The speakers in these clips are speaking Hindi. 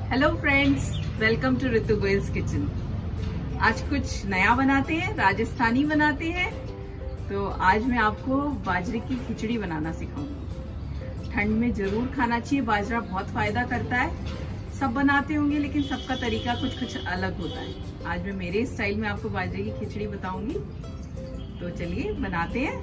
Hello friends, welcome to Ritu Goyal's kitchen. आज कुछ नया बनाते हैं, राजस्थानी बनाते हैं। तो आज मैं आपको बाजरे की खिचड़ी बनाना सिखाऊंगी। ठंड में जरूर खाना चाहिए, बाजरा बहुत फायदा करता है। सब बनाते होंगे लेकिन सबका तरीका कुछ अलग होता है। आज मैं मेरे स्टाइल में आपको बाजरे की खिचड़ी बताऊंगी। तो चलिए बनाते हैं।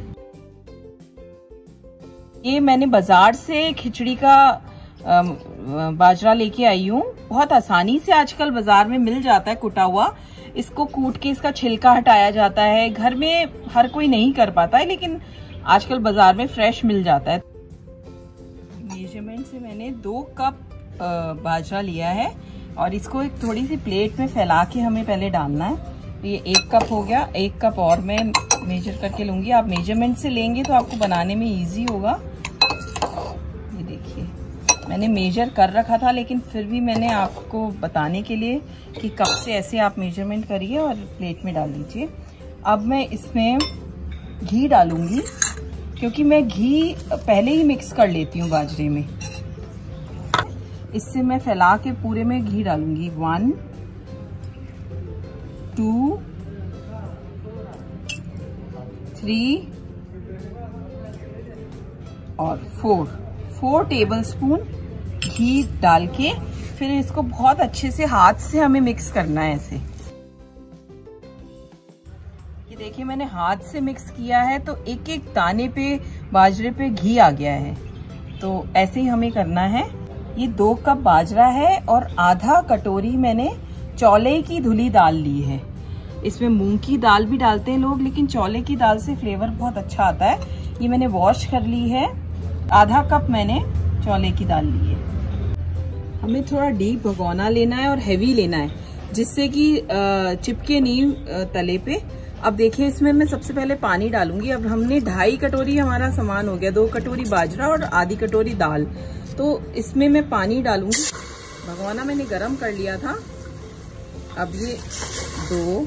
ये मैंने बाजार से खिचड़ी का बाजरा लेके आई हूँ। बहुत आसानी से आजकल बाजार में मिल जाता है कुटा हुआ। इसको कूट के इसका छिलका हटाया जाता है। घर में हर कोई नहीं कर पाता है, लेकिन आजकल बाजार में फ्रेश मिल जाता है। मेजरमेंट से मैंने 2 कप बाजरा लिया है और इसको एक थोड़ी सी प्लेट में फैला के हमें पहले डालना है। तो ये 1 कप हो गया। 1 कप और मैं मेजर करके लूंगी। आप मेजरमेंट से लेंगे तो आपको बनाने में इजी होगा। ये देखिए, मैंने मेजर कर रखा था, लेकिन फिर भी मैंने आपको बताने के लिए कि कप से ऐसे आप मेजरमेंट करिए और प्लेट में डाल दीजिए। अब मैं इसमें घी डालूंगी, क्योंकि मैं घी पहले ही मिक्स कर लेती हूँ बाजरे में। इससे मैं फैला के पूरे में घी डालूंगी। 1 2 3 और 4 टेबलस्पून घी डाल के फिर इसको बहुत अच्छे से हाथ से हमें मिक्स करना है ऐसे। ये देखिए, मैंने हाथ से मिक्स किया है तो एक एक दाने पे बाजरे पे घी आ गया है। तो ऐसे ही हमें करना है। ये 2 कप बाजरा है और आधा कटोरी मैंने चौले की धुली दाल ली है। इसमें मूंग की दाल भी डालते हैं लोग, लेकिन चौले की दाल से फ्लेवर बहुत अच्छा आता है। ये मैंने वॉश कर ली है। आधा कप मैंने चौले की दाल ली है। हमें थोड़ा डीप भगोना लेना है और हैवी लेना है, जिससे कि चिपके नहीं तले पे। अब देखिए, इसमें मैं सबसे पहले पानी डालूंगी। अब हमने 2.5 कटोरी हमारा सामान हो गया। 2 कटोरी बाजरा और आधी कटोरी दाल। तो इसमें मैं पानी डालूंगी। भगोना मैंने गरम कर लिया था। अब ये 2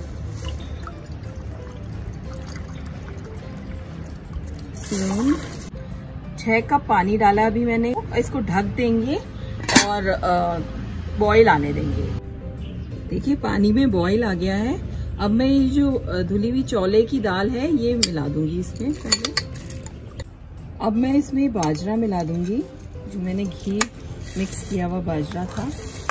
3 6 कप पानी डाला अभी मैंने। इसको ढक देंगे और बॉईल आने देंगे। देखिए, पानी में बॉईल आ गया है। अब मैं ये जो धुली हुई चौले की दाल है ये मिला दूंगी इसमें पहले। अब मैं इसमें बाजरा मिला दूंगी, जो मैंने घी मिक्स किया हुआ बाजरा था।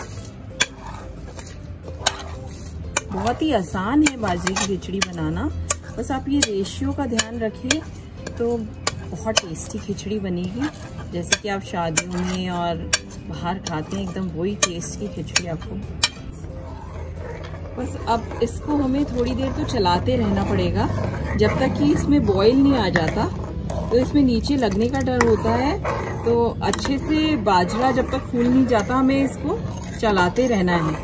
बहुत ही आसान है बाजरे की खिचड़ी बनाना। बस आप ये रेशियो का ध्यान रखिए तो बहुत टेस्टी खिचड़ी बनेगी। जैसे कि आप शादियों में और बाहर खाते हैं, एकदम वही टेस्ट की खिचड़ी आपको। बस अब इसको हमें थोड़ी देर तो चलाते रहना पड़ेगा, जब तक कि इसमें बॉईल नहीं आ जाता। तो इसमें नीचे लगने का डर होता है। तो अच्छे से बाजरा जब तक फूल नहीं जाता, हमें इसको चलाते रहना है।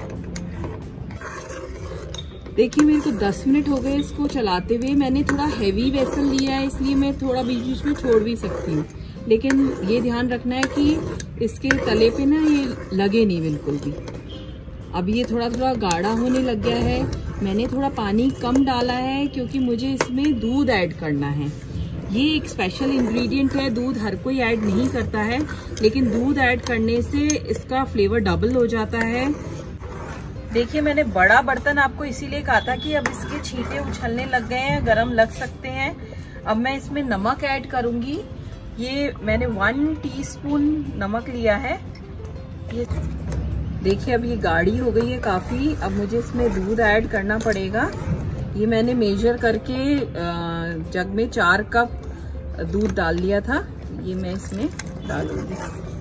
देखिए, मेरे को 10 मिनट हो गए इसको चलाते हुए। मैंने थोड़ा हैवी बेसन लिया है, इसलिए मैं थोड़ा बीच बीच में छोड़ भी सकती हूँ, लेकिन ये ध्यान रखना है कि इसके तले पे ना ये लगे नहीं बिल्कुल भी। अब ये थोड़ा थोड़ा गाढ़ा होने लग गया है। मैंने थोड़ा पानी कम डाला है, क्योंकि मुझे इसमें दूध ऐड करना है। ये एक स्पेशल इंग्रेडिएंट है। दूध हर कोई ऐड नहीं करता है, लेकिन दूध ऐड करने से इसका फ्लेवर डबल हो जाता है। देखिए, मैंने बड़ा बर्तन आपको इसीलिए कहा था कि अब इसके छींटे उछलने लग गए हैं, गरम लग सकते हैं। अब मैं इसमें नमक ऐड करूंगी। ये मैंने 1 टीस्पून नमक लिया है। ये देखिए, अब ये गाढ़ी हो गई है काफी। अब मुझे इसमें दूध ऐड करना पड़ेगा। ये मैंने मेजर करके जग में 4 कप दूध डाल लिया था। ये मैं इसमें डालूंगी।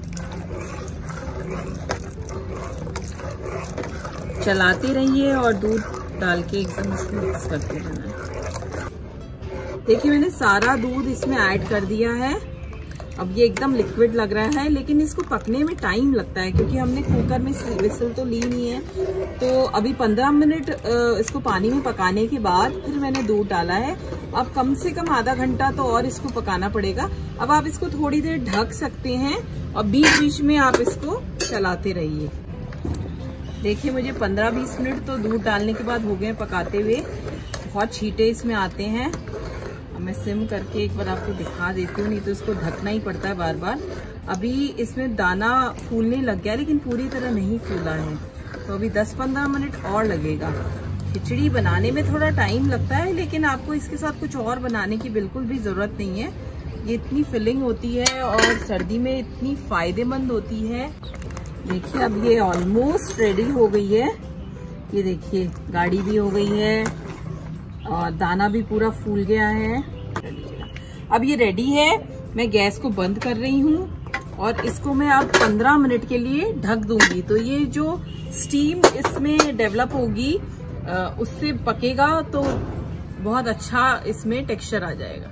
चलाते रहिए और दूध डाल के एकदम इसमें मिक्स करते रहना है। देखिए, मैंने सारा दूध इसमें ऐड कर दिया है। अब ये एकदम लिक्विड लग रहा है, लेकिन इसको पकने में टाइम लगता है, क्योंकि हमने कुकर में विसल तो ली नहीं है। तो अभी 15 मिनट इसको पानी में पकाने के बाद फिर मैंने दूध डाला है। अब कम से कम आधा घंटा तो और इसको पकाना पड़ेगा। अब आप इसको थोड़ी देर ढक सकते हैं और बीच बीच में आप इसको चलाते रहिए। देखिए, मुझे 15-20 मिनट तो दूध डालने के बाद हो गए पकाते हुए। बहुत छींटे इसमें आते हैं। मैं सिम करके एक बार आपको दिखा देती हूँ, नहीं तो इसको ढकना ही पड़ता है बार बार। अभी इसमें दाना फूलने लग गया लेकिन पूरी तरह नहीं फूला है, तो अभी 10-15 मिनट और लगेगा। खिचड़ी बनाने में थोड़ा टाइम लगता है, लेकिन आपको इसके साथ कुछ और बनाने की बिल्कुल भी जरूरत नहीं है। ये इतनी फिलिंग होती है और सर्दी में इतनी फायदेमंद होती है। देखिए अब ये ऑलमोस्ट रेडी हो गई है। ये देखिए गाढ़ी भी हो गई है और दाना भी पूरा फूल गया है। अब ये रेडी है, मैं गैस को बंद कर रही हूँ और इसको मैं अब 15 मिनट के लिए ढक दूंगी। तो ये जो स्टीम इसमें डेवलप होगी उससे पकेगा तो बहुत अच्छा इसमें टेक्सचर आ जाएगा।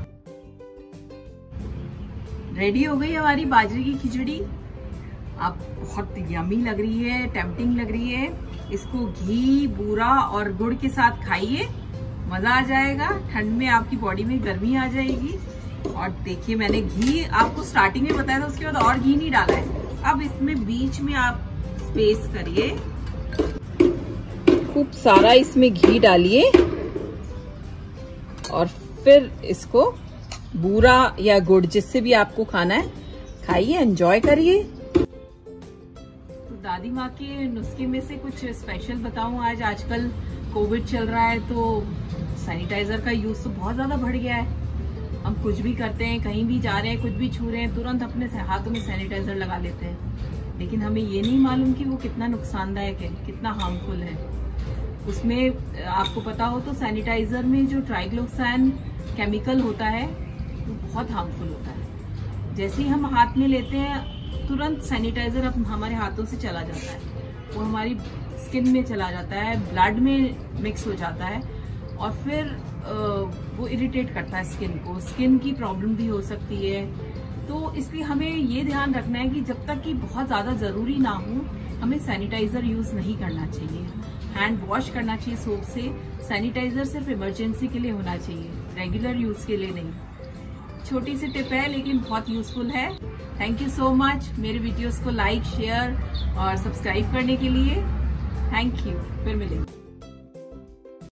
रेडी हो गई हमारी बाजरे की खिचड़ी। अब बहुत यमी लग रही है, टेम्पटिंग लग रही है। इसको घी, बूरा और गुड़ के साथ खाइए, मजा आ जाएगा। ठंड में आपकी बॉडी में गर्मी आ जाएगी। और देखिए मैंने घी आपको स्टार्टिंग में बताया था, उसके बाद और घी नहीं डाला है। अब इसमें बीच में आप स्पेस करिए, खूब सारा इसमें घी डालिए और फिर इसको बूरा या गुड़ जिससे भी आपको खाना है खाइए, एंजॉय करिए। तो दादी माँ के नुस्खे में से कुछ स्पेशल बताऊं आज। आजकल कोविड चल रहा है तो सैनिटाइजर का यूज तो बहुत ज्यादा बढ़ गया है। हम कुछ भी करते हैं, कहीं भी जा रहे हैं, कुछ भी छू रहे हैं, तुरंत अपने हाथों में सैनिटाइजर लगा लेते हैं। लेकिन हमें ये नहीं मालूम कि वो कितना नुकसानदायक है, कितना हार्मफुल है। उसमें आपको पता हो तो सैनिटाइजर में जो ट्राइक्लोक्सैन केमिकल होता है वो बहुत हार्मफुल होता है। जैसे ही हम हाथ में लेते हैं तुरंत सैनिटाइजर हमारे हाथों से चला जाता है, वो हमारी स्किन में चला जाता है, ब्लड में मिक्स हो जाता है और फिर वो इरिटेट करता है स्किन को। स्किन की प्रॉब्लम भी हो सकती है। तो इसलिए हमें ये ध्यान रखना है कि जब तक कि बहुत ज्यादा जरूरी ना हो हमें सैनिटाइजर यूज नहीं करना चाहिए। हैंड वॉश करना चाहिए सोप से। सैनिटाइजर सिर्फ इमरजेंसी के लिए होना चाहिए, रेगुलर यूज के लिए नहीं। छोटी सी टिप है लेकिन बहुत यूजफुल है। थैंक यू सो मच मेरे वीडियोस को लाइक, शेयर और सब्सक्राइब करने के लिए। थैंक यू, फिर मिलेंगे।